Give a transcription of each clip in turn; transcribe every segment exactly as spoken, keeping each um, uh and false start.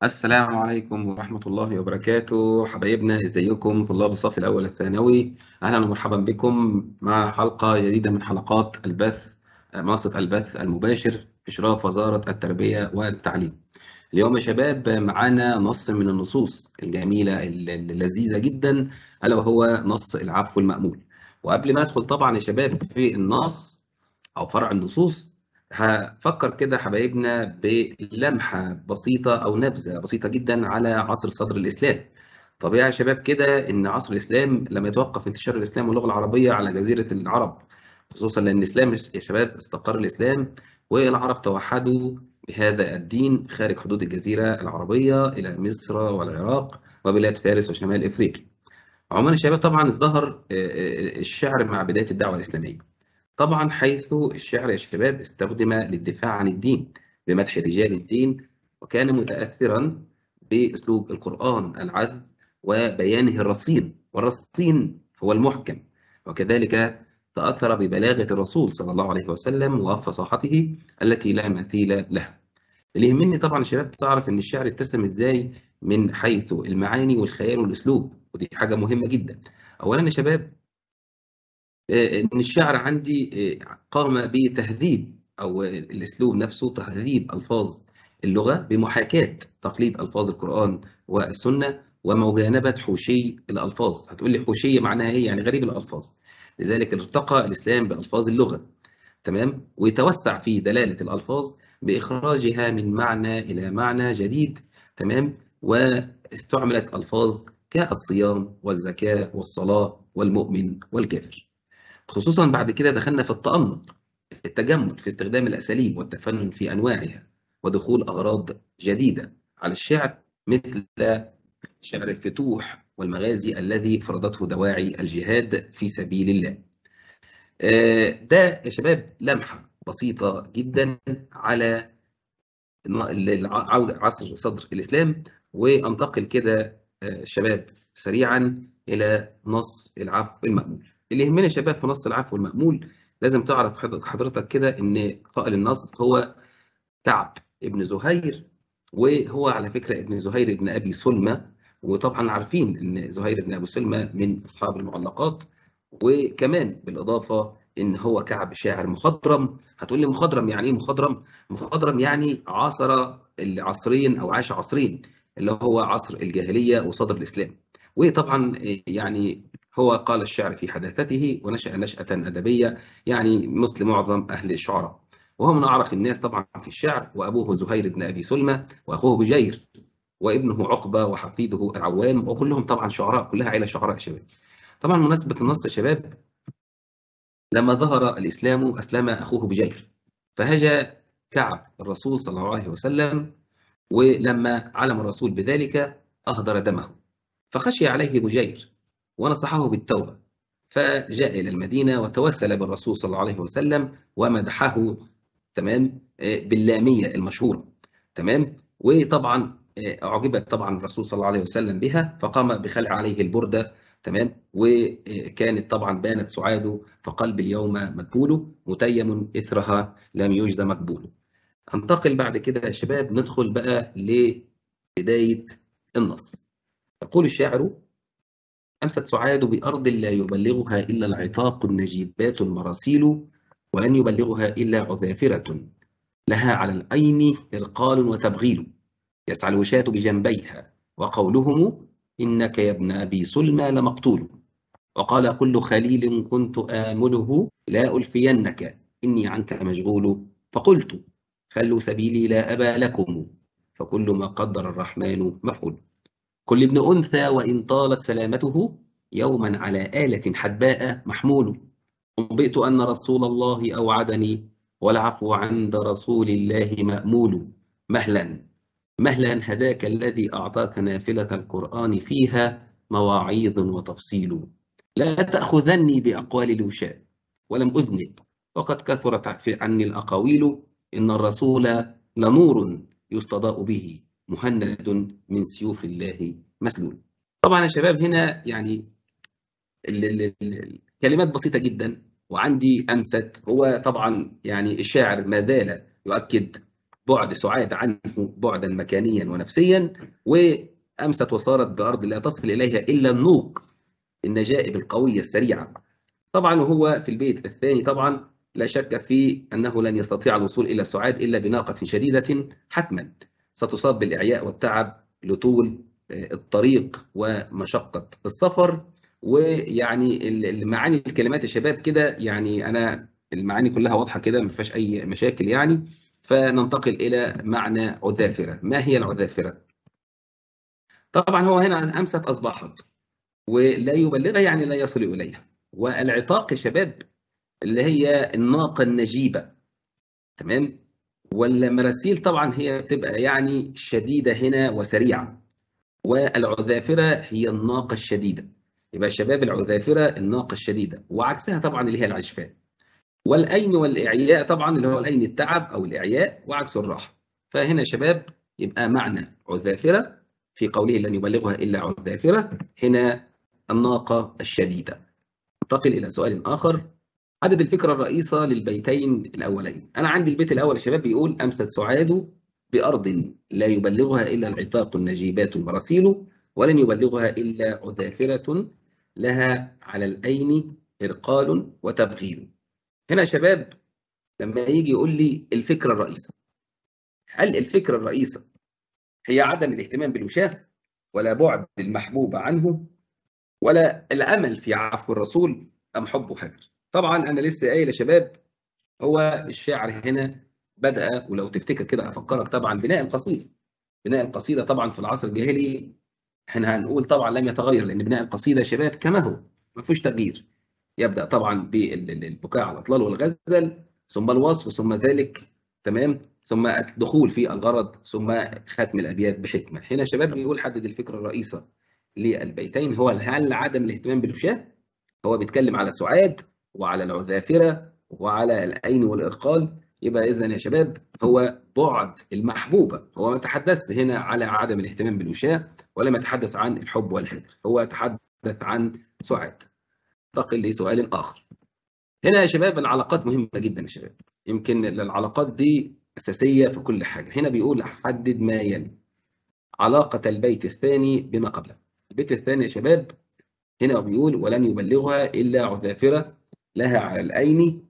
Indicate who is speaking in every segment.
Speaker 1: السلام عليكم ورحمة الله وبركاته. حبايبنا، ازيكم طلاب الصف الأول الثانوي؟ أهلا ومرحبا بكم مع حلقة جديدة من حلقات البث، منصة البث المباشر إشراف وزارة التربية والتعليم. اليوم يا شباب معانا نص من النصوص الجميلة اللذيذة جدا، ألا وهو نص العفو المأمول. وقبل ما أدخل طبعا يا شباب في النص أو فرع النصوص، هفكر كده حبايبنا بلمحة بسيطة أو نبذة بسيطة جدا على عصر صدر الإسلام. طبيعي يا شباب كده إن عصر الإسلام لم يتوقف انتشار الإسلام واللغة العربية على جزيرة العرب، خصوصا لأن الإسلام يا شباب استقر الإسلام والعرب توحدوا بهذا الدين خارج حدود الجزيرة العربية إلى مصر والعراق وبلاد فارس وشمال إفريقيا. عموما يا شباب طبعا ازدهر آه، آه، الشعر مع بداية الدعوة الإسلامية، طبعا حيث الشعر يا شباب استخدم للدفاع عن الدين بمدح رجال الدين، وكان متأثرا بأسلوب القرآن العذب وبيانه الرصين، والرصين هو المحكم. وكذلك تأثر ببلاغة الرسول صلى الله عليه وسلم وفصاحته التي لا مثيل لها. اللي يهمني طبعا يا شباب تعرف ان الشعر اتسم ازاي من حيث المعاني والخيال والاسلوب، ودي حاجة مهمة جدا. اولا يا شباب، آه، ان الشعر عندي آه، قام بتهذيب او الاسلوب نفسه تهذيب الفاظ اللغه بمحاكاه تقليد الفاظ القران والسنه ومجانبه حوشي الالفاظ. هتقول لي حوشيه معناها ايه؟ يعني غريب الالفاظ. لذلك ارتقى الاسلام بالفاظ اللغه، تمام، ويتوسع في دلاله الالفاظ باخراجها من معنى الى معنى جديد، تمام. واستعملت الفاظ كالصيام والزكاه والصلاه والمؤمن والكافر. خصوصا بعد كده دخلنا في التأنق، التجمل في استخدام الأساليب والتفنن في أنواعها، ودخول أغراض جديدة على الشعر مثل شعر الفتوح والمغازي الذي فرضته دواعي الجهاد في سبيل الله. آه، ده يا شباب لمحة بسيطة جدا على عصر صدر الإسلام. وأنتقل كده آه، شباب سريعا إلى نص العفو المأمول. اللي يهمنا يا شباب في نص العفو المأمول، لازم تعرف حضرتك كده إن قائل النص هو كعب ابن زهير، وهو على فكرة ابن زهير ابن أبي سلمى. وطبعا عارفين إن زهير ابن أبي سلمى من أصحاب المعلقات. وكمان بالإضافة إن هو كعب شاعر مخضرم. هتقول لي مخضرم يعني إيه مخضرم؟ مخضرم يعني عاصر العصرين أو عاش عصرين، اللي هو عصر الجاهلية وصدر الإسلام. وطبعا يعني هو قال الشعر في حداثته ونشأ نشأة أدبية، يعني مثل معظم أهل الشعراء. وهو من أعرق الناس طبعا في الشعر، وأبوه زهير بن أبي سلمى، وأخوه بجير، وابنه عقبة، وحفيده العوام، وكلهم طبعا شعراء، كلها عيلة شعراء شباب. طبعا مناسبة النص يا شباب، لما ظهر الإسلام أسلم أخوه بجير، فهجا كعب الرسول صلى الله عليه وسلم، ولما علم الرسول بذلك أهدر دمه، فخشي عليه بجير ونصحه بالتوبة، فجاء إلى المدينة وتوسل بالرسول صلى الله عليه وسلم ومدحه، تمام، آه، باللامية المشهورة، تمام. وطبعا آه، أعجبت طبعا الرسول صلى الله عليه وسلم بها، فقام بخلع عليه البردة، تمام. وكانت طبعا بانت سعاده، فقلب اليوم مدبول متيم إثرها لم يجز مقبول. هنتقل بعد كده يا شباب، ندخل بقى لبداية النص. يقول الشاعر: أمست سعاد بأرض لا يبلغها إلا العتاق النجيبات المراسيل، ولن يبلغها إلا عذافرة لها على الأين إرقال وتبغيل، يسعى الوشاة بجنبيها وقولهم إنك يا ابن أبي سلمى لمقتول، وقال كل خليل كنت آمله لا ألفينك إني عنك مشغول، فقلت خلوا سبيلي لا أبا لكم، فكل ما قدر الرحمن مفعول. كل ابن أنثى وإن طالت سلامته يوما على آلة حدباء محمول، أنبئت أن رسول الله أوعدني والعفو عند رسول الله مأمول، مهلا مهلا هداك الذي أعطاك نافلة القرآن فيها مواعيظ وتفصيل، لا تأخذني بأقوال الوشاة ولم أذنب، وقد كثرت عني الأقاويل، إن الرسول لنور يستضاء به مهند من سيوف الله مسلول. طبعا يا شباب هنا يعني ال- ال- ال- الكلمات بسيطة جدا، وعندي أمست. هو طبعا يعني الشاعر ما زال يؤكد بعد سعاد عنه بعدا مكانيا ونفسيا، وأمست وصارت بأرض لا تصل إليها إلا النوق النجائب القوية السريعة. طبعا وهو في البيت الثاني طبعا لا شك في أنه لن يستطيع الوصول إلى سعاد إلا بناقة شديدة حتما ستصاب بالإعياء والتعب لطول الطريق ومشقة السفر. ويعني المعاني الكلمات يا شباب كده، يعني أنا المعاني كلها واضحة كده ما فيهاش أي مشاكل يعني. فننتقل إلى معنى عذافرة. ما هي العذافرة؟ طبعا هو هنا أمست أصبحت، ولا يبلغها يعني لا يصل إليها. والعطاق يا شباب اللي هي الناقة النجيبة، تمام. والمراسيل طبعا هي بتبقى يعني شديدة هنا وسريعة. والعذافرة هي الناقة الشديدة. يبقى شباب العذافرة الناقة الشديدة، وعكسها طبعا اللي هي العشفاء. والأين والإعياء طبعا اللي هو الأين التعب أو الإعياء، وعكس الراحة. فهنا يا شباب يبقى معنى عذافرة في قوله لن يبلغها إلا عذافرة هنا الناقة الشديدة. انتقل إلى سؤال آخر. عدد الفكرة الرئيسة للبيتين الأولين. أنا عندي البيت الأول يا شباب بيقول أمست سعاد بأرض لا يبلغها إلا العتاق النجيبات المراسيل، ولن يبلغها إلا عذافرة لها على الأين إرقال وتبغيل. هنا يا شباب لما يجي يقول لي الفكرة الرئيسة، هل الفكرة الرئيسة هي عدم الاهتمام بالوشاة، ولا بعد المحبوب عنه، ولا الأمل في عفو الرسول، أم حبه هجر؟ طبعا أنا لسه قايل يا شباب هو الشاعر هنا بدأ، ولو تفتكر كده أفكرك طبعا بناء القصيدة. بناء القصيدة طبعا في العصر الجاهلي احنا هنقول طبعا لم يتغير، لأن بناء القصيدة يا شباب كما هو ما فيهوش تغيير. يبدأ طبعا بالبكاء على الأطلال والغزل، ثم الوصف، ثم ذلك، تمام، ثم الدخول في الغرض، ثم ختم الأبيات بحكمة. هنا شباب بيقول حدد الفكرة الرئيسة للبيتين هو هل عدم الاهتمام بالوشاة. هو بيتكلم على سعاد وعلى العذافرة وعلى العين والإرقال. يبقى إذا يا شباب هو بعد المحبوبة. هو ما تحدث هنا على عدم الاهتمام بالوشاة، ولم يتحدث عن الحب والهجر، هو تحدث عن سعاد. انتقل لسؤال آخر. هنا يا شباب العلاقات مهمة جدا يا شباب، يمكن العلاقات دي أساسية في كل حاجة. هنا بيقول حدد ما يلي علاقة البيت الثاني بما قبله. البيت الثاني يا شباب هنا بيقول ولن يبلغها إلا عذافرة لها على العين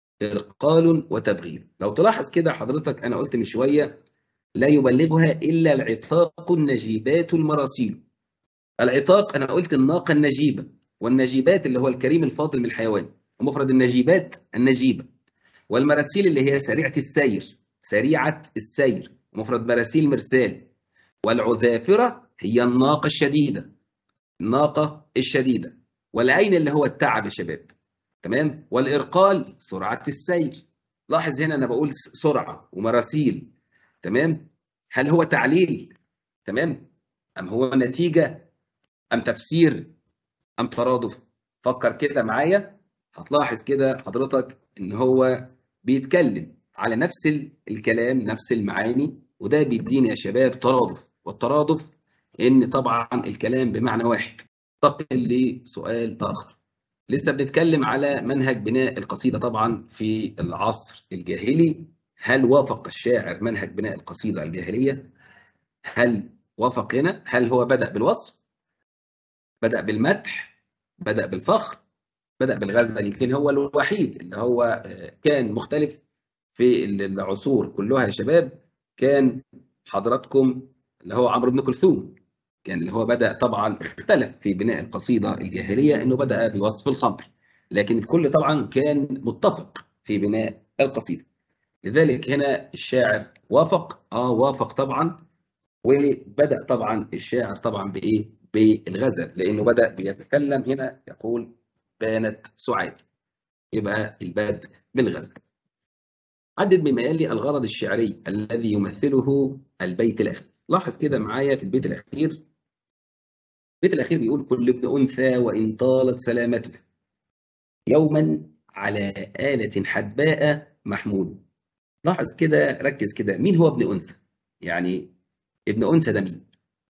Speaker 1: إرقال وتبغير. لو تلاحظ كده حضرتك أنا قلت من شوية لا يبلغها إلا العتاق النجيبات المراسيل. العتاق أنا قلت الناقة النجيبة، والنجيبات اللي هو الكريم الفاضل من الحيوان، ومفرد النجيبات النجيبة. والمراسيل اللي هي سريعة السير، سريعة السير، مفرد مراسيل مرسال. والعذافرة هي الناقة الشديدة، الناقة الشديدة. والعين اللي هو التعب يا شباب، تمام. والإرقال سرعة السير. لاحظ هنا أنا بقول سرعة ومراسيل، تمام. هل هو تعليل، تمام، أم هو نتيجة، أم تفسير، أم ترادف؟ فكر كده معايا هتلاحظ كده حضرتك إن هو بيتكلم على نفس الكلام نفس المعاني، وده بيديني يا شباب ترادف. والترادف إن طبعا الكلام بمعنى واحد. انتقل لسؤال آخر. لسه بنتكلم على منهج بناء القصيدة طبعا في العصر الجاهلي. هل وافق الشاعر منهج بناء القصيدة الجاهلية؟ هل وافق هنا؟ هل هو بدأ بالوصف، بدأ بالمدح، بدأ بالفخر، بدأ بالغزل؟ يمكن هو الوحيد اللي هو كان مختلف في العصور كلها يا شباب. كان حضراتكم اللي هو عمرو بن كلثوم، كان اللي هو بدأ طبعا اختلف في بناء القصيدة الجاهلية انه بدأ بوصف الخمر، لكن الكل طبعا كان متفق في بناء القصيدة. لذلك هنا الشاعر وافق، اه وافق طبعا. وبدأ طبعا الشاعر طبعا بإيه؟ بالغزل، لأنه بدأ بيتكلم هنا يقول بانت سعاد، يبقى البدء بالغزل. عدد بما يلي الغرض الشعري الذي يمثله البيت الأخير. لاحظ كده معايا في البيت الأخير. البيت الأخير بيقول كل ابن أنثى وإن طالت سلامته يوما على آلة حدباء محمول. لاحظ كده ركز كده مين هو ابن أنثى؟ يعني ابن أنثى ده مين؟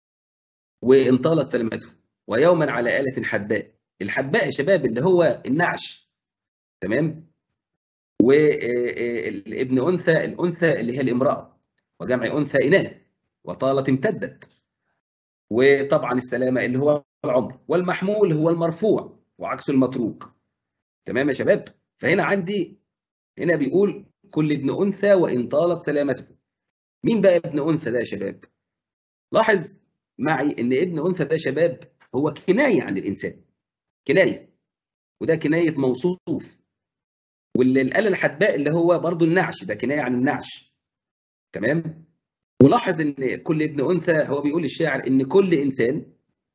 Speaker 1: وإن طالت سلامته ويوما على آلة حدباء. الحدباء يا شباب اللي هو النعش، تمام. وابن أنثى الأنثى اللي هي الامرأة. وجمع أنثى إناث، وطالت امتدت. وطبعا السلامة اللي هو العمر، والمحمول هو المرفوع وعكسه المتروك. تمام يا شباب؟ فهنا عندي، هنا بيقول كل ابن أنثى وإن طالت سلامته. مين بقى ابن أنثى ده يا شباب؟ لاحظ معي إن ابن أنثى ده يا شباب هو كناية عن الإنسان، كناية، وده كناية موصوف. واللي الآلة الحدباء اللي هو برضو النعش، ده كناية عن النعش. تمام؟ ولاحظ إن كل ابن أنثى، هو بيقول الشاعر إن كل إنسان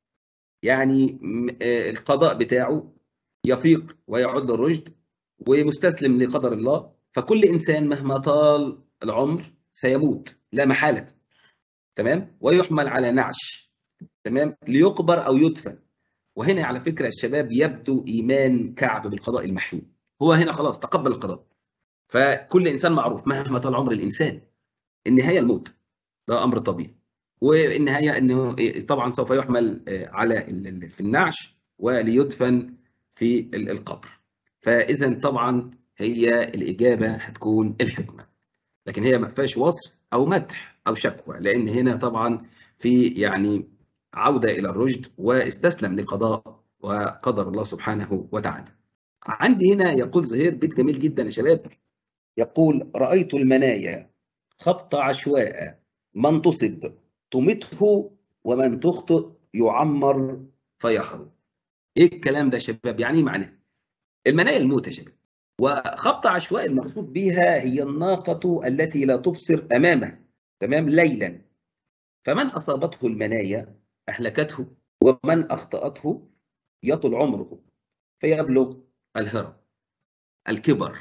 Speaker 1: يعني القضاء بتاعه يفيق ويعود للرشد ومستسلم لقدر الله. فكل إنسان مهما طال العمر سيموت لا محالة. تمام؟ ويحمل على نعش، تمام، ليقبر أو يدفن. وهنا على فكرة الشباب يبدو إيمان كعب بالقضاء المحتوم. هو هنا خلاص تقبل القضاء. فكل إنسان معروف مهما طال عمر الإنسان النهاية الموت، ده أمر طبيعي. والنهاية أنه طبعا سوف يحمل على في النعش وليدفن في القبر. فإذا طبعا هي الإجابة هتكون الحكمة، لكن هي ما فيهاش وصف أو مدح أو شكوى، لأن هنا طبعا في يعني عودة إلى الرشد واستسلم لقضاء وقدر الله سبحانه وتعالى. عندي هنا يقول زهير بيت جميل جدا يا شباب، يقول: رأيت المنايا خبط عشواء، من تصب تمته ومن تخطئ يعمر فيحرم. ايه الكلام ده يا شباب؟ يعني ايه معناه؟ المنايا الموت يا شباب، وخبط عشواء المقصود بها هي الناقة التي لا تبصر أمامه، تمام، ليلا، فمن أصابته المنايا أهلكته، ومن أخطأته يطل عمره فيبلغ الهرم، الكبر.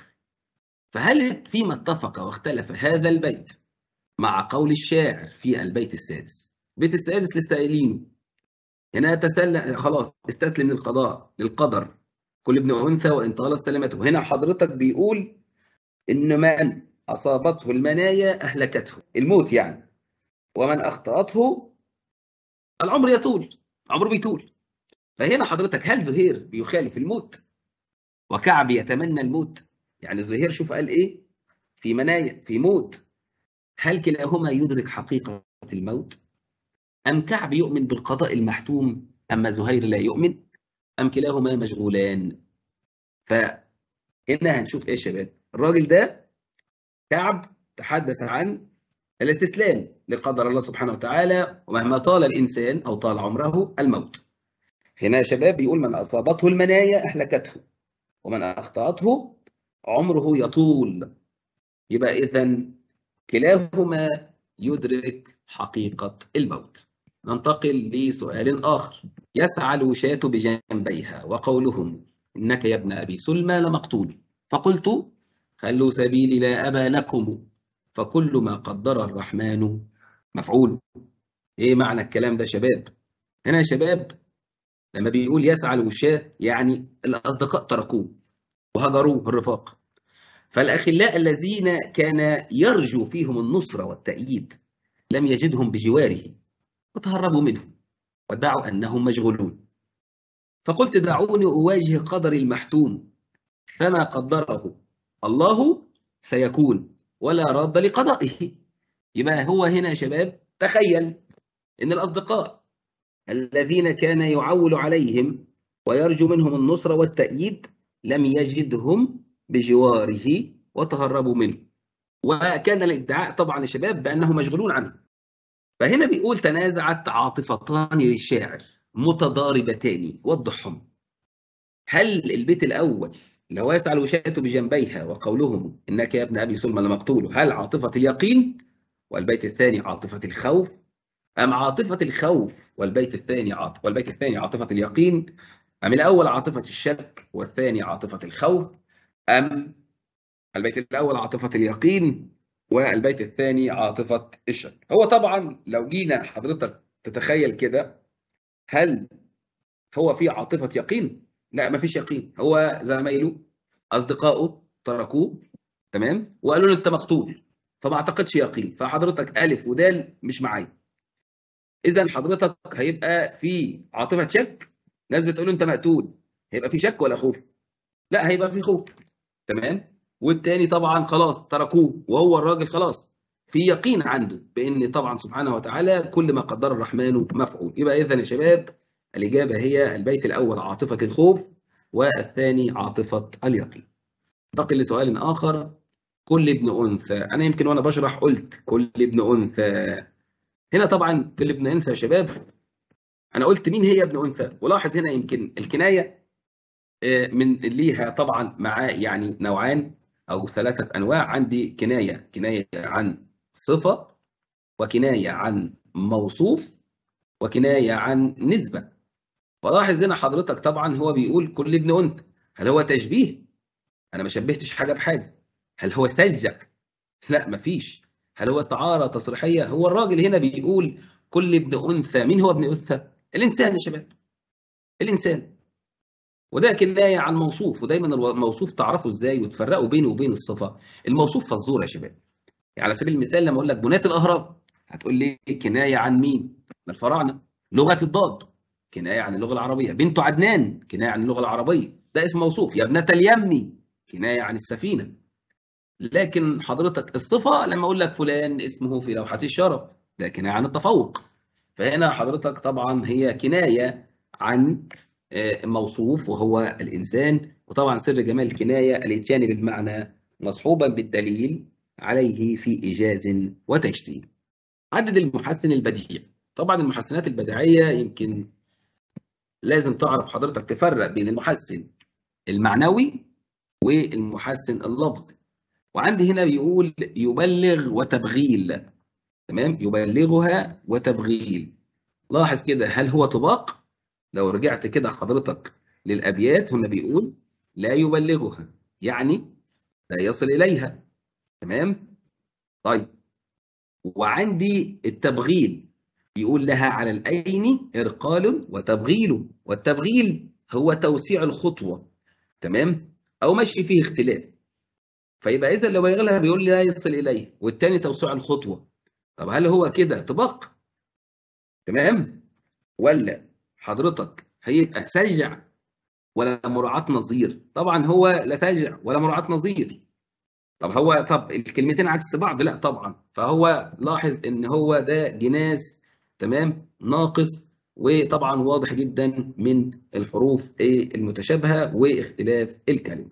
Speaker 1: فهل فيما اتفق واختلف هذا البيت مع قول الشاعر في البيت السادس؟ البيت السادس للسائلين هنا تسلم خلاص، استسلم للقضاء للقدر، كل ابن أنثى وإن طالت سلامته. هنا حضرتك بيقول إن من أصابته المنايا أهلكته، الموت يعني، ومن أخطأته العمر يطول، عمره بيطول. فهنا حضرتك هل زهير بيخالف الموت وكعب يتمنى الموت؟ يعني زهير شوف قال إيه، في منايا في موت، هل كلاهما يدرك حقيقة الموت؟ أم كعب يؤمن بالقضاء المحتوم أما زهير لا يؤمن؟ أم كلاهما مشغولان؟ فهنا هنشوف إيه يا شباب، الراجل ده كعب تحدث عن الاستسلام لقدر الله سبحانه وتعالى، ومهما طال الإنسان أو طال عمره الموت. هنا يا شباب بيقول: من أصابته المنايا أهلكته، ومن أخطأته عمره يطول. يبقى إذن كلاهما يدرك حقيقة الموت. ننتقل لسؤال آخر. يسعى الوشاة بجنبيها وقولهم إنك يا ابن أبي سلمى لمقتول، فقلت خلوا سبيلي لا أبا لكم، فكل ما قدر الرحمن مفعول. إيه معنى الكلام ده شباب؟ هنا يا شباب لما بيقول يسعى الوشاة يعني الأصدقاء تركوه وهجروه الرفاق، فالأخلاء الذين كان يرجو فيهم النصرة والتأييد لم يجدهم بجواره وتهربوا منه وادعوا أنهم مشغولون. فقلت دعوني أواجه قدر المحتوم، فما قدره الله سيكون ولا راد لقضائه. يبقى هو هنا يا شباب تخيل إن الأصدقاء الذين كان يعول عليهم ويرجو منهم النصرة والتأييد لم يجدهم بجواره وتهربوا منه، وكان الادعاء طبعا يا شباب بأنهم مشغولون عنه. فهنا بيقول: تنازعت عاطفتان للشاعر متضاربتان وضحهم. هل البيت الأول اللي هو يسعى الوشاة بجنبيها وقولهم إنك يا ابن أبي سلمى لمقتول هل عاطفة اليقين، والبيت الثاني عاطفة الخوف، أم عاطفة الخوف والبيت الثاني عاطفة والبيت الثاني عاطفة اليقين، أم الأول عاطفة الشك والثاني عاطفة الخوف، أم البيت الأول عاطفة اليقين والبيت الثاني عاطفة الشك؟ هو طبعا لو جينا حضرتك تتخيل كده، هل هو في عاطفة يقين؟ لا مفيش يقين. هو زمايله أصدقائه تركوه، تمام، وقالوا له أنت مقتول، فما اعتقدش يقين. فحضرتك ألف ودال مش معايا. إذا حضرتك هيبقى في عاطفة شك، ناس بتقول له أنت مقتول، هيبقى في شك ولا خوف؟ لا هيبقى في خوف، تمام. والتاني طبعا خلاص تركوه وهو الراجل خلاص في يقين عنده بأن طبعا سبحانه وتعالى كل ما قدر الرحمن مفعول. يبقى إذن يا شباب الإجابة هي البيت الأول عاطفة الخوف، والثاني عاطفة اليقين. انتقل لسؤال آخر. كل ابن أنثى، أنا يمكن وأنا بشرح قلت كل ابن أنثى. هنا طبعا كل ابن أنثى يا شباب، أنا قلت مين هي ابن أنثى، ولاحظ هنا يمكن الكناية من ليها طبعا مع يعني نوعان أو ثلاثة أنواع. عندي كناية كناية عن صفة، وكناية عن موصوف، وكناية عن نسبة. فلاحظ هنا حضرتك طبعا هو بيقول كل ابن أنثى، هل هو تشبيه؟ أنا ما شبهتش حاجة بحاجة. هل هو سجع؟ لا مفيش. هل هو استعارة تصريحية؟ هو الراجل هنا بيقول كل ابن أنثى. مين هو ابن أنثى؟ الإنسان يا شباب، الإنسان. وده كناية عن موصوف، ودايما الموصوف تعرفوا ازاي وتفرقوا بينه وبين الصفة. الموصوف فزورة يا شباب. يعني على سبيل المثال لما اقول لك بناة الأهرام، هتقول لي كناية عن مين؟ من الفراعنة. لغة الضاد كناية عن اللغة العربية. بنت عدنان كناية عن اللغة العربية، ده اسم موصوف. يا ابنة اليمني كناية عن السفينة. لكن حضرتك الصفة لما اقول لك فلان اسمه في لوحة الشرف، ده كناية عن التفوق. فهنا حضرتك طبعا هي كناية عن موصوف وهو الإنسان. وطبعا سر جمال الكناية الإتيان بالمعنى مصحوبا بالدليل عليه في إيجاز وتجسيم. عدد المحسن البديع. طبعا المحسنات البديعية يمكن لازم تعرف حضرتك تفرق بين المحسن المعنوي والمحسن اللفظي. وعندي هنا بيقول يبلغ وتبغيل، تمام، يبلغها وتبغيل. لاحظ كده، هل هو طباق؟ لو رجعت كده حضرتك للأبيات هنا بيقول لا يبلغها، يعني لا يصل إليها، تمام. طيب، وعندي التبغيل بيقول لها على الأين إرقال وتبغيل، والتبغيل هو توسيع الخطوة، تمام، أو مشي فيه اختلاف. فيبقى إذا لو بيغلها بيقول لي لا يصل إليه، والتاني توسيع الخطوة. طب هل هو كده طباق؟ تمام، ولا حضرتك هيبقى سجع ولا مراعاة نظير؟ طبعا هو لا سجع ولا مراعاة نظير. طب هو طب الكلمتين عكس بعض؟ لا طبعا. فهو لاحظ ان هو ده جناس، تمام، ناقص. وطبعا واضح جدا من الحروف المتشابهه واختلاف الكلمه.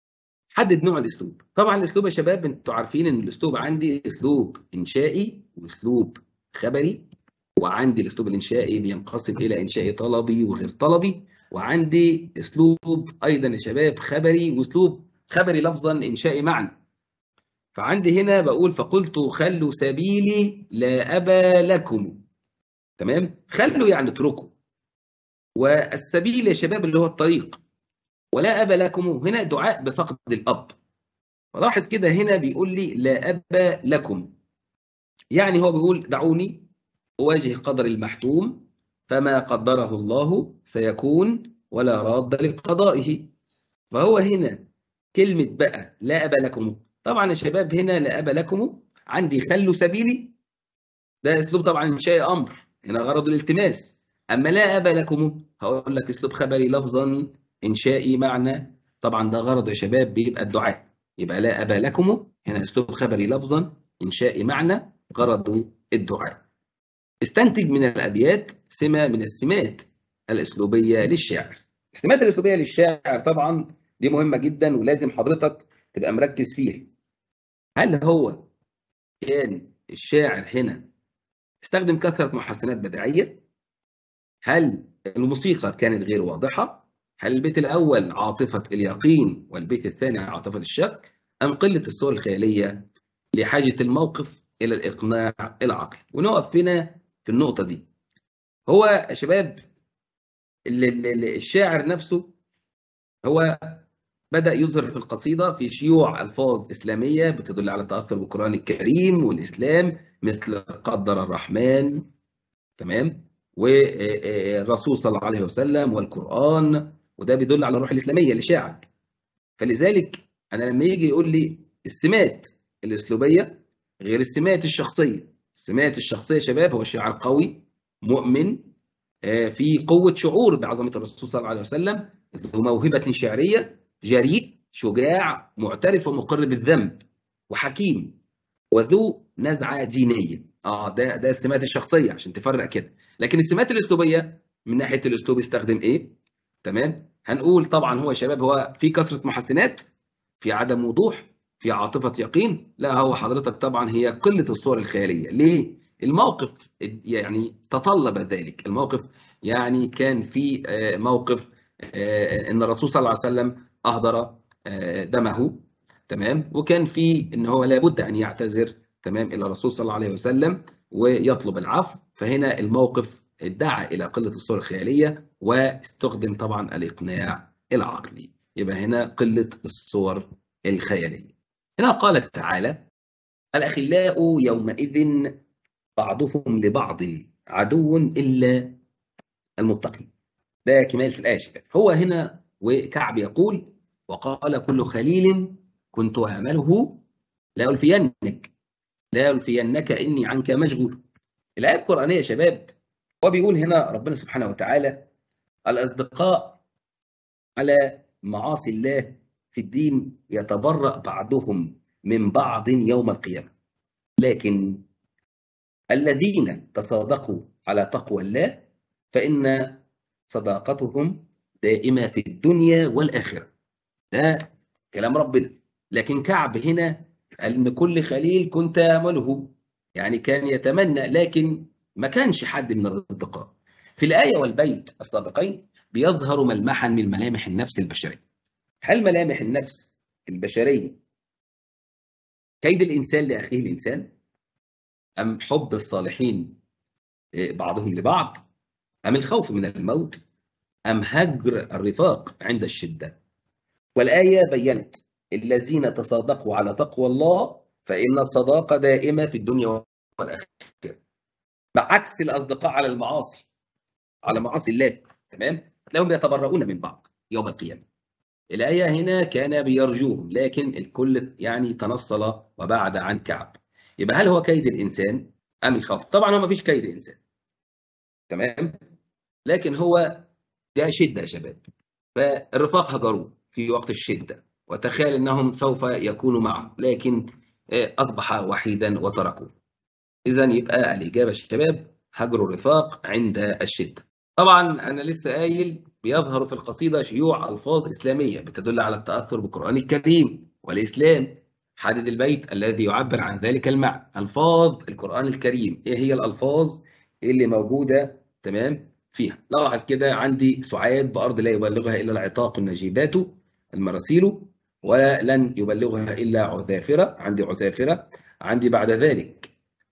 Speaker 1: حدد نوع الاسلوب. طبعا الاسلوب يا شباب انتوا عارفين ان الاسلوب عندي اسلوب انشائي واسلوب خبري. وعندي الاسلوب الانشائي بينقسم الى انشائي طلبي وغير طلبي. وعندي اسلوب ايضا يا شباب خبري، واسلوب خبري لفظا انشائي معنى. فعندي هنا بقول فقلت خلوا سبيلي لا أبا لكم، تمام. خلوا يعني اتركوا، والسبيل يا شباب اللي هو الطريق، ولا أبا لكم هنا دعاء بفقد الأب. فلاحظ كده هنا بيقول لي لا أبا لكم، يعني هو بيقول دعوني أواجه قدر المحتوم، فما قدره الله سيكون ولا راد لقضائه. فهو هنا كلمة بقى لا أبا لكم، طبعا يا شباب هنا لا أبا لكم عندي خلوا سبيلي، ده اسلوب طبعا انشائي امر، هنا غرض الالتماس. اما لا ابا لكم هقول لك اسلوب خبري لفظا انشائي معنى. طبعا ده غرض يا شباب بيبقى الدعاء. يبقى لا ابا لكم هنا اسلوب خبري لفظا انشائي معنى، غرض الدعاء. استنتج من الابيات سمه من السمات الاسلوبيه للشاعر. السمات الاسلوبيه للشاعر طبعا دي مهمه جدا ولازم حضرتك تبقى مركز فيها. هل هو كان الشاعر هنا استخدم كثرة محسنات بديعية؟ هل الموسيقى كانت غير واضحة؟ هل البيت الأول عاطفة اليقين والبيت الثاني عاطفة الشك؟ أم قلة الصور الخيالية لحاجة الموقف إلى الإقناع العقلي؟ ونقف هنا في النقطة دي. هو يا شباب الشاعر نفسه هو بدأ يظهر في القصيدة في شيوع ألفاظ إسلامية بتدل على تأثر بالقرآن الكريم والإسلام، مثل قدر الرحمن، تمام، والرسول صلى الله عليه وسلم والقرآن. وده بيدل على الروح الإسلامية لشاعر. فلذلك أنا لما يجي يقول لي السمات الأسلوبية غير السمات الشخصية. السمات الشخصية شباب هو شاعر قوي مؤمن في قوة شعور بعظمة الرسول صلى الله عليه وسلم، ذو موهبة شعرية، جريء شجاع معترف ومقر بالذنب، وحكيم، وذو نزعة دينية. اه ده ده السمات الشخصية عشان تفرق كده. لكن السمات الأسلوبية من ناحية الأسلوب يستخدم إيه؟ تمام؟ هنقول طبعا هو يا شباب هو في كثرة محسنات، في عدم وضوح، في عاطفة يقين. لا هو حضرتك طبعا هي قلة الصور الخيالية. ليه؟ الموقف يعني تطلب ذلك. الموقف يعني كان في آه، موقف آه، ان الرسول صلى الله عليه وسلم اهدر آه، دمه، تمام، وكان في ان هو لابد ان يعتذر، تمام، الى الرسول صلى الله عليه وسلم ويطلب العفو. فهنا الموقف ادعى الى قله الصور الخياليه واستخدم طبعا الاقناع العقلي. يبقى هنا قله الصور الخياليه. هنا قال تعالى: الاخلاء يومئذ بعضهم لبعض عدو الا المتقين. ده كمال في الآية شباب. هو هنا وكعب يقول: وقال كل خليل كنت أعمله لا ألفينك لا ألفينك إني عنك مشغول. الآية القرآنية يا شباب هو بيقول هنا ربنا سبحانه وتعالى: الأصدقاء على معاصي الله في الدين يتبرأ بعضهم من بعض يوم القيامة، لكن الذين تصادقوا على تقوى الله فإن صداقتهم دائمة في الدنيا والآخرة. ده كلام ربنا. لكن كعب هنا قال إن كل خليل كنت آمله، يعني كان يتمنى لكن ما كانش حد من الأصدقاء. في الآية والبيت السابقين بيظهر ملمحا من ملامح النفس البشرية. هل ملامح النفس البشرية كيد الإنسان لأخيه الإنسان، أم حب الصالحين بعضهم لبعض، أم الخوف من الموت، أم هجر الرفاق عند الشدة؟ والآية بيّنت: الذين تصادقوا على تقوى الله فإن الصداقة دائمة في الدنيا والآخرة، بعكس الأصدقاء على المعاصي، على معاصي الله، تمام، تلاقيهم يتبرؤون من بعض يوم القيامة. الآية هنا كان بيرجوهم لكن الكل يعني تنصل وبعد عن كعب. يبقى هل هو كيد الإنسان أم الخوف؟ طبعا هو ما فيش كيد إنسان، تمام، لكن هو ده شدة يا شباب. فالرفاق هجروه في وقت الشدة وتخيل أنهم سوف يكونوا معه، لكن أصبح وحيدا وتركوه. إذا يبقى الإجابة الشباب هجر الرفاق عند الشدة. طبعا أنا لسه قايل بيظهر في القصيدة شيوع ألفاظ إسلامية بتدل على التأثر بالقرآن الكريم والإسلام. حدد البيت الذي يعبر عن ذلك المعنى. ألفاظ القرآن الكريم إيه هي الألفاظ اللي موجودة تمام فيها؟ لاحظ كده: عندي سعاد بأرض لا يبلغها إلا العطاق النجيبات المراسيل، ولن يبلغها إلا عذافرة. عندي عذافرة. عندي بعد ذلك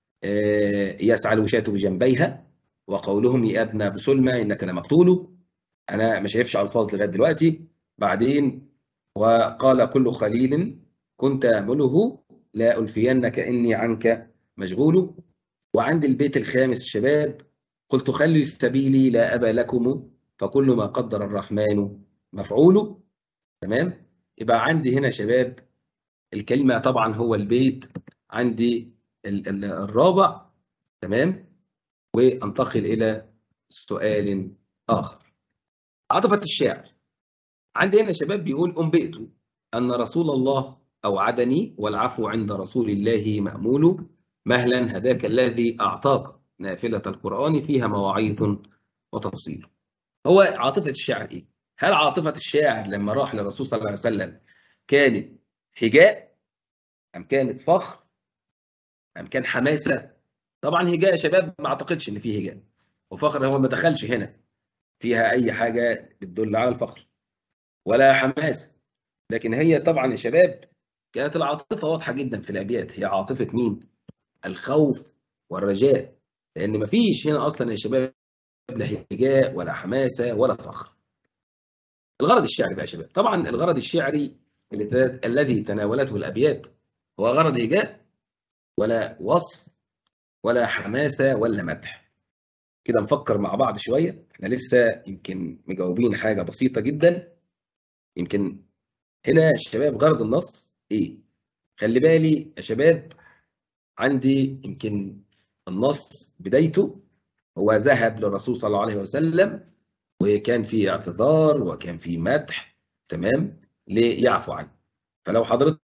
Speaker 1: يسعى الوشاة بجنبيها، وقولهم يا ابن ابو سلمى انك لمقتول. انا ما شايفش الفاظ لغايه دلوقتي. بعدين وقال كل خليل كنت امله لا الفينك اني عنك مشغول. وعند البيت الخامس شباب: قلت خلوا السبيل لا ابا لكم فكل ما قدر الرحمن مفعول. تمام. يبقى عندي هنا شباب الكلمه طبعا هو البيت عندي الرابع، تمام. وانتقل إلى سؤال آخر: عاطفة الشاعر. عندي هنا شباب بيقول: أنبئت أن رسول الله أوعدني والعفو عند رسول الله مأمول، مهلا هداك الذي أعطاك نافلة القرآن فيها مواعيظ وتفصيل. هو عاطفة الشاعر إيه؟ هل عاطفة الشاعر لما راح للرسول صلى الله عليه وسلم كانت هجاء أم كانت فخر أم كان حماسة؟ طبعا هجاء يا شباب ما أعتقدش إن فيه هجاء، وفخر هو ما دخلش هنا فيها أي حاجة بتدل على الفخر ولا حماس. لكن هي طبعا يا شباب كانت العاطفة واضحة جدا في الأبيات. هي عاطفة مين؟ الخوف والرجاء، لأن ما فيش هنا أصلا يا شباب لا هجاء ولا حماسة ولا فخر. الغرض الشعري بقى يا شباب، طبعا الغرض الشعري الذي تناولته الأبيات هو غرض هجاء ولا وصف ولا حماسة ولا مدح؟ كده نفكر مع بعض شوية. احنا لسه يمكن مجاوبين حاجة بسيطة جدا. يمكن هنا الشباب غرض النص ايه؟ خلي بالي يا شباب، عندي يمكن النص بدايته هو ذهب للرسول صلى الله عليه وسلم وكان في اعتذار وكان في مدح، تمام، ليعفو عنه. فلو حضرتك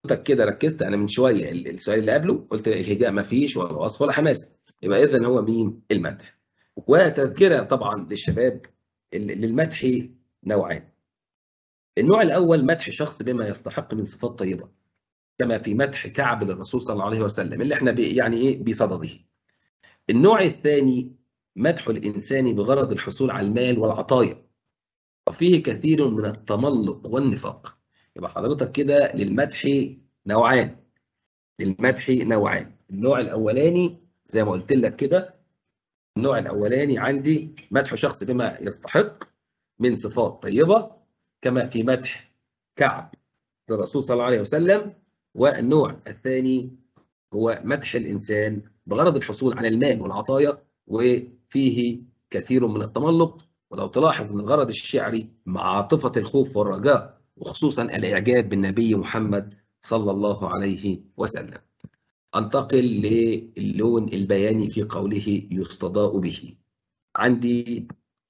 Speaker 1: حضرتك كده ركزت، انا من شويه السؤال اللي قبله قلت الهجاء ما فيش ولا وصف ولا حماسه، يبقى اذا هو مين؟ المدح. وتذكره طبعا للشباب، للمدح نوعان. النوع الاول مدح شخص بما يستحق من صفات طيبه، كما في مدح كعب للرسول صلى الله عليه وسلم اللي احنا بي يعني ايه بصدده. النوع الثاني مدح الانسان بغرض الحصول على المال والعطايا، وفيه كثير من التملق والنفاق. يبقى حضرتك كده للمدح نوعان. للمدح نوعان. النوع الاولاني زي ما قلت لك كده، النوع الاولاني عندي مدح شخص بما يستحق من صفات طيبه، كما في مدح كعب للرسول صلى الله عليه وسلم. والنوع الثاني هو مدح الانسان بغرض الحصول على المال والعطايا، وفيه كثير من التملق. ولو تلاحظ ان الغرض الشعري مع عاطفه الخوف والرجاء، وخصوصا الاعجاب بالنبي محمد صلى الله عليه وسلم. انتقل للون البياني في قوله يستضاء به. عندي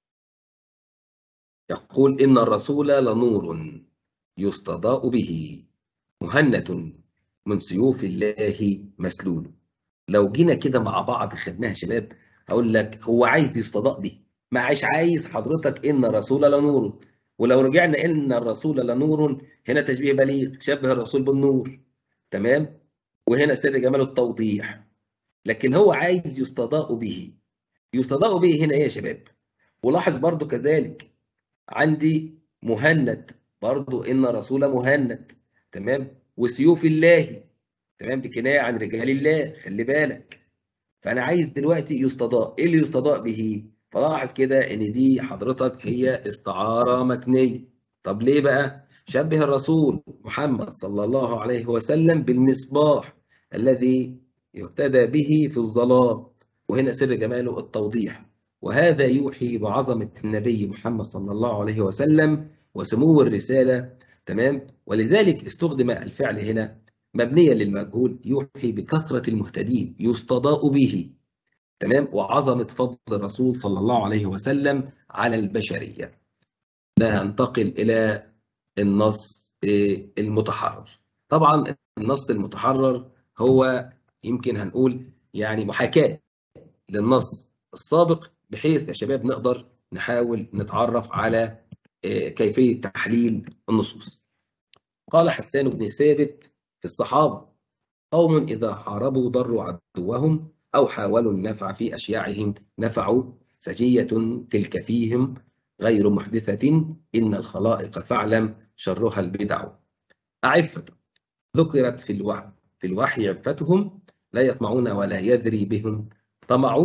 Speaker 1: يقول إن الرسول لنور يستضاء به، مهند من سيوف الله مسلول. لو جينا كده مع بعض خدناها يا شباب، هقول لك هو عايز يستضاء به، معش عايز حضرتك إن الرسول لنور. ولو رجعنا إن الرسول لنور، هنا تشبيه بليغ، شبه الرسول بالنور، تمام. وهنا سر جمال التوضيح. لكن هو عايز يستضاء به. يستضاء به هنا ايه يا شباب؟ ولاحظ برضو كذلك عندي مهند، برضو ان رسول مهند، تمام. وسيوف الله، تمام، دي كنايه عن رجال الله، خلي بالك. فانا عايز دلوقتي يستضاء، ايه اللي يستضاء به؟ فلاحظ كده ان دي حضرتك هي استعاره مكنيه. طب ليه بقى؟ شبه الرسول محمد صلى الله عليه وسلم بالمصباح الذي يهتدى به في الظلام، وهنا سر جماله التوضيح. وهذا يوحي بعظمه النبي محمد صلى الله عليه وسلم وسمو الرساله، تمام. ولذلك استخدم الفعل هنا مبنيا للمجهول، يوحي بكثرة المهتدين، يستضاء به، تمام، وعظمة فضل الرسول صلى الله عليه وسلم على البشرية. ننتقل إلى النص المتحرر. طبعا النص المتحرر هو يمكن هنقول يعني محاكاة للنص السابق، بحيث يا شباب نقدر نحاول نتعرف على كيفية تحليل النصوص. قال حسان بن ثابت في الصحابة: قوم إذا حاربوا ضروا عدوهم، أو حاولوا النفع في أشياعهم نفعوا، سجية تلك فيهم غير محدثة، إن الخلائق فاعلم شرها البدع. أعفة ذكرت في الوحي في الوحي عفتهم، لا يطمعون ولا يذري بهم طمع،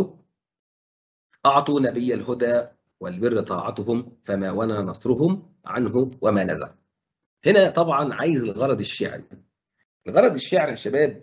Speaker 1: أعطوا نبي الهدى والبر طاعتهم، فما ونى نصرهم عنه وما نزع. هنا طبعا عايز الغرض الشعري. الغرض الشعري يا شباب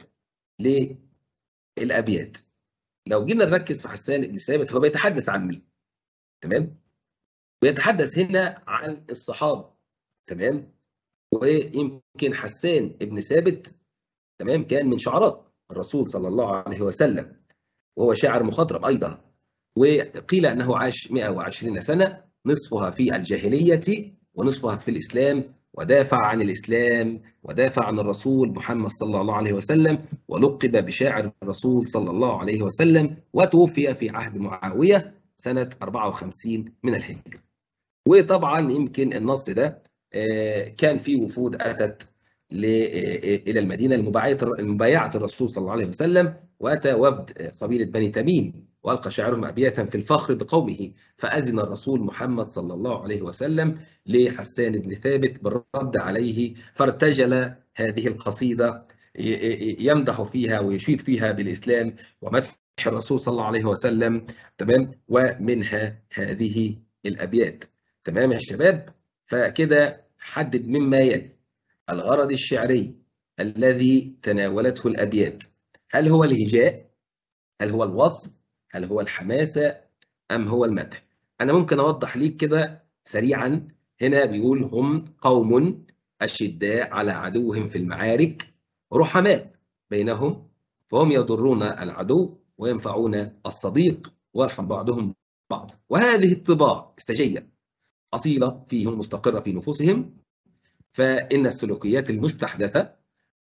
Speaker 1: للأبيات. لو جينا نركز في حسان بن ثابت، هو بيتحدث عن مين؟ تمام؟ بيتحدث هنا عن الصحابة، تمام؟ ويمكن حسان بن ثابت، تمام، كان من شعراء الرسول صلى الله عليه وسلم، وهو شاعر مخضرم أيضا. وقيل أنه عاش مئة وعشرين سنة، نصفها في الجاهلية ونصفها في الإسلام، ودافع عن الإسلام ودافع عن الرسول محمد صلى الله عليه وسلم، ولقب بشاعر الرسول صلى الله عليه وسلم، وتوفي في عهد معاوية سنة أربعة وخمسين من الهجرة. وطبعا يمكن النص ده كان فيه وفود أتت إلى المدينة المبايعة الرسول صلى الله عليه وسلم، وأتى وفد قبيلة بني تميم، وألقى شاعرهم أبياتا في الفخر بقومه، فأذن الرسول محمد صلى الله عليه وسلم لحسان بن ثابت بالرد عليه، فارتجل هذه القصيدة يمدح فيها ويشيد فيها بالإسلام ومدح الرسول صلى الله عليه وسلم، تمام. ومنها هذه الأبيات، تمام يا شباب. فكده حدد مما يلي الغرض الشعري الذي تناولته الأبيات. هل هو الهجاء؟ هل هو الوصف؟ هل هو الحماسة؟ أم هو المدح؟ أنا ممكن أوضح ليك كده سريعا. هنا بيقول هم قوم أشداء على عدوهم في المعارك، رحماء بينهم، فهم يضرون العدو وينفعون الصديق، ويرحم بعضهم بعض. وهذه الطباع استجية أصيلة فيهم، مستقرة في نفوسهم. فإن السلوكيات المستحدثة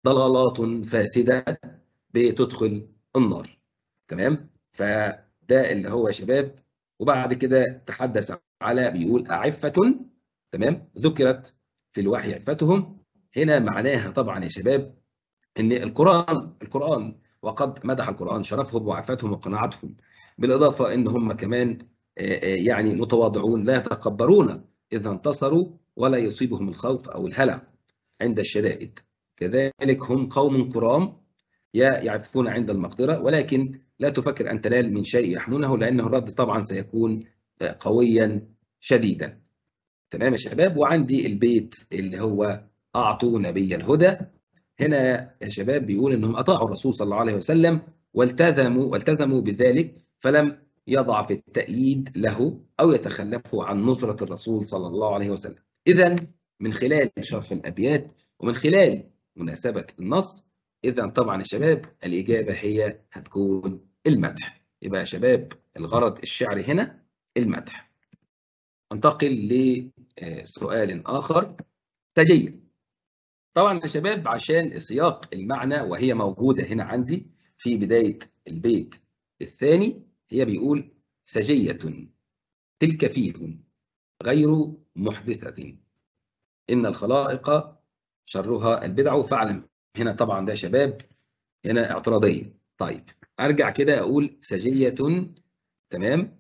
Speaker 1: ضلالات فاسدة بتدخل النار. تمام؟ فده اللي هو يا شباب. وبعد كده تحدث على بيقول أعفة، تمام، ذكرت في الوحي عفتهم. هنا معناها طبعا يا شباب ان القرآن القرآن وقد مدح القرآن شرفهم وعفتهم وقناعتهم، بالإضافة ان هم كمان يعني متواضعون لا يتكبرون إذا انتصروا، ولا يصيبهم الخوف أو الهلع عند الشدائد. كذلك هم قوم كرام يعفون عند المقدرة، ولكن لا تفكر أن تنال من شيء يحمونه، لأنه الرد طبعا سيكون قويا شديدا. تمام يا شباب؟ وعندي البيت اللي هو أعطوا نبي الهدى. هنا يا شباب بيقول انهم اطاعوا الرسول صلى الله عليه وسلم والتزموا والتزموا بذلك، فلم يضع في التأييد له او يتخلفوا عن نصرة الرسول صلى الله عليه وسلم. اذا من خلال شرح الابيات ومن خلال مناسبة النص، اذا طبعا يا شباب الاجابة هي هتكون المدح. يبقى يا شباب الغرض الشعري هنا المدح. انتقل لسؤال اخر. سجية. طبعا يا شباب عشان سياق المعنى وهي موجودة هنا عندي في بداية البيت الثاني، هي بيقول سجية تلك فيهم غير محدثة إن الخلائق شرها البدع. فاعلم هنا طبعا ده يا شباب هنا اعتراضية. طيب أرجع كده أقول سجية، تمام،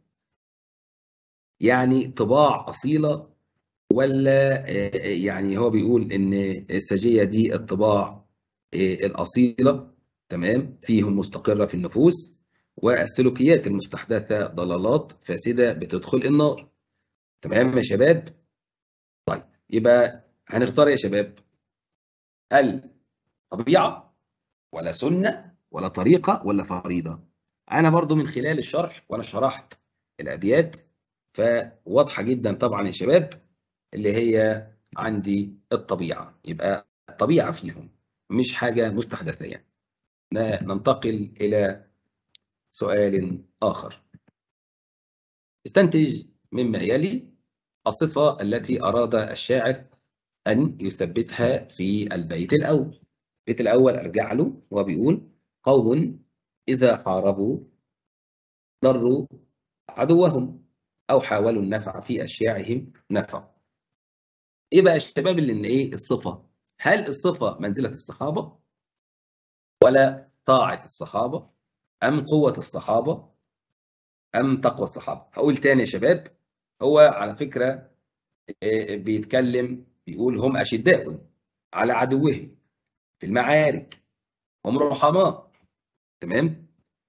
Speaker 1: يعني طباع أصيلة، ولا يعني هو بيقول ان السجية دي الطباع الأصيلة، تمام، فيهم مستقرة في النفوس، والسلوكيات المستحدثة ضلالات فاسدة بتدخل النار. تمام يا شباب؟ طيب يبقى هنختار يا شباب الطبيعة ولا سنة ولا طريقة ولا فريضة؟ أنا برضو من خلال الشرح وأنا شرحت الأبيات فواضحة جدا طبعا يا شباب اللي هي عندي الطبيعة. يبقى الطبيعة فيهم مش حاجة مستحدثة يعني. ننتقل إلى سؤال آخر. استنتج مما يلي الصفة التي أراد الشاعر أن يثبتها في البيت الأول. البيت الأول أرجع له وبيقول قوم إذا حاربوا ضروا عدوهم أو حاولوا النفع في أشياعهم نفعوا. ايه بقى الشباب اللي ان ايه الصفه؟ هل الصفه منزله الصحابه ولا طاعه الصحابه ام قوه الصحابه ام تقوى الصحابه؟ هقول تاني يا شباب. هو على فكره بيتكلم بيقول هم اشداء على عدوهم في المعارك هم رحماء، تمام،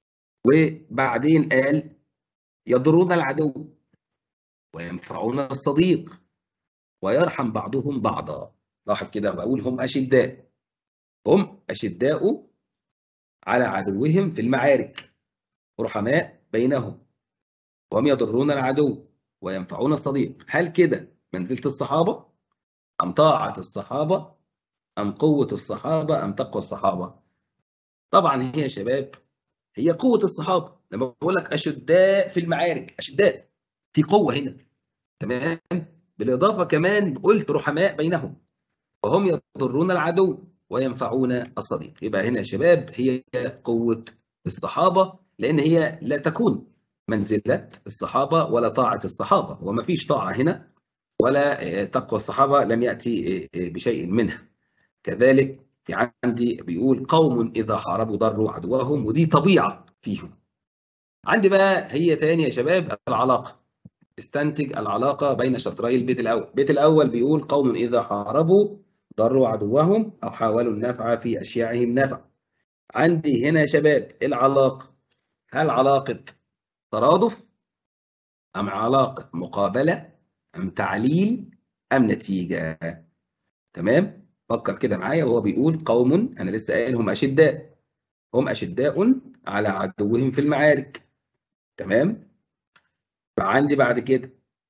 Speaker 1: وبعدين قال يضرون العدو وينفعون الصديق ويرحم بعضهم بعضا. لاحظ كده بقول هم اشداء، هم اشداء على عدوهم في المعارك رحماء بينهم، وهم يضرون العدو وينفعون الصديق. هل كده منزلة الصحابة أم طاعة الصحابة أم قوة الصحابة أم تقوى الصحابة؟ طبعا هي يا شباب هي قوة الصحابة. لما بقول لك أشداء في المعارك، أشداء في قوة هنا، تمام، بالإضافة كمان قلت رحماء بينهم وهم يضرون العدو وينفعون الصديق. يبقى هنا يا شباب هي قوة الصحابة، لأن هي لا تكون منزلة الصحابة ولا طاعة الصحابة، وما فيش طاعة هنا ولا تقوى الصحابة لم يأتي بشيء منها. كذلك في عندي بيقول قوم إذا حاربوا ضروا عدوهم، ودي طبيعة فيهم. عندي بقى هي تاني يا شباب العلاقة. استنتج العلاقة بين شطري البيت الأول. البيت الأول بيقول قوم إذا حاربوا ضروا عدوهم أو حاولوا النفع في أشياعهم نفع. عندي هنا يا شباب العلاقة، هل علاقة ترادف أم علاقة مقابلة أم تعليل أم نتيجة؟ تمام، فكر كده معايا. وهو بيقول قوم، أنا لسه قايل هم أشداء، هم أشداء على عدوهم في المعارك، تمام. فعندي بعد كده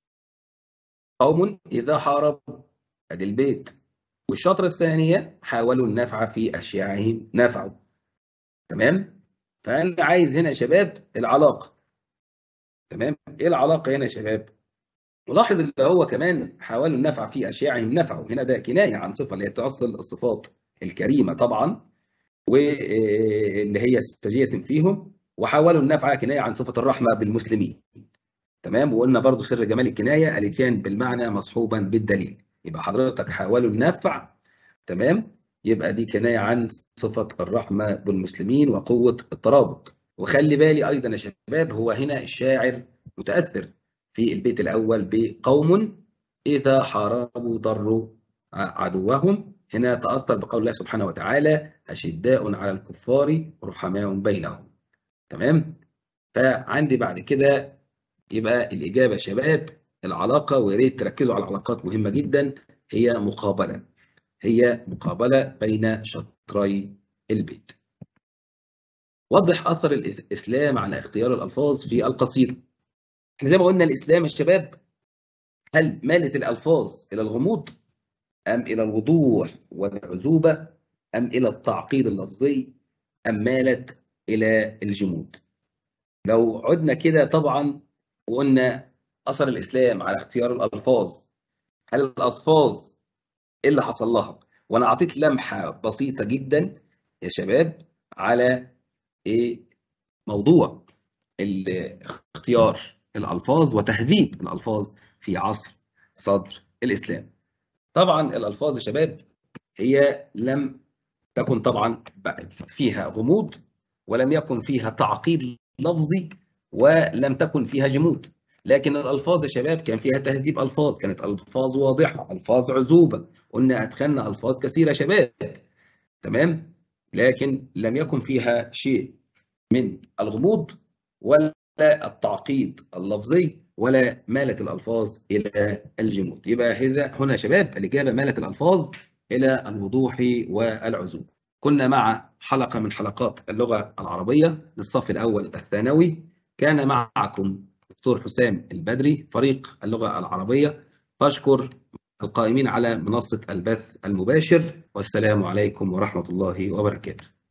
Speaker 1: قوم إذا حاربوا، أدي البيت، والشطرة الثانية حاولوا النفع في أشياعهم نفعوا، تمام. فأنا عايز هنا يا شباب العلاقة، تمام. إيه العلاقة هنا يا شباب؟ ولاحظ اللي هو كمان حاولوا النفع في أشياعهم نفعوا، هنا ده كناية عن صفة اللي هي تؤصل الصفات الكريمة طبعا، واللي هي سجية فيهم، وحاولوا النفع كناية عن صفة الرحمة بالمسلمين. تمام. وقلنا برضو سر جمال الكناية الاتيان بالمعنى مصحوبا بالدليل. يبقى حضرتك حاولوا النفع، تمام، يبقى دي كناية عن صفة الرحمة بالمسلمين وقوة الترابط. وخلي بالي أيضا يا شباب، هو هنا الشاعر متأثر في البيت الأول بقوم إذا حاربوا ضروا عدوهم، هنا تأثر بقول الله سبحانه وتعالى أشداء على الكفار رحماء بينهم. تمام. فعندي بعد كده يبقى الإجابة يا شباب العلاقة، ويا ريت تركزوا على علاقات مهمة جدا، هي مقابلة، هي مقابلة بين شطري البيت. وضح أثر الإسلام على اختيار الألفاظ في القصيدة. احنا زي ما قلنا الإسلام يا شباب، هل مالت الألفاظ إلى الغموض أم إلى الوضوح والعذوبة أم إلى التعقيد اللفظي أم مالت إلى الجمود؟ لو عدنا كده طبعا وقلنا أثر الإسلام على اختيار الألفاظ، هل الألفاظ إيه اللي حصل لها؟ وأنا أعطيت لمحة بسيطة جدا يا شباب على إيه موضوع اختيار الألفاظ وتهذيب الألفاظ في عصر صدر الإسلام. طبعا الألفاظ يا شباب هي لم تكن طبعا فيها غموض، ولم يكن فيها تعقيد لفظي، ولم تكن فيها جمود. لكن الألفاظ يا شباب كان فيها تهذيب ألفاظ، كانت ألفاظ واضحة، ألفاظ عذوبة، قلنا أدخلنا ألفاظ كثيرة يا شباب. تمام. لكن لم يكن فيها شيء من الغموض ولا التعقيد اللفظي، ولا مالت الألفاظ إلى الجمود. يبقى هذا هنا يا شباب الإجابة مالت الألفاظ إلى الوضوح والعزوبة. كنا مع حلقة من حلقات اللغة العربية للصف الأول الثانوي. كان معكم دكتور حسام البدري فريق اللغة العربية. بشكر القائمين على منصة البث المباشر، والسلام عليكم ورحمة الله وبركاته.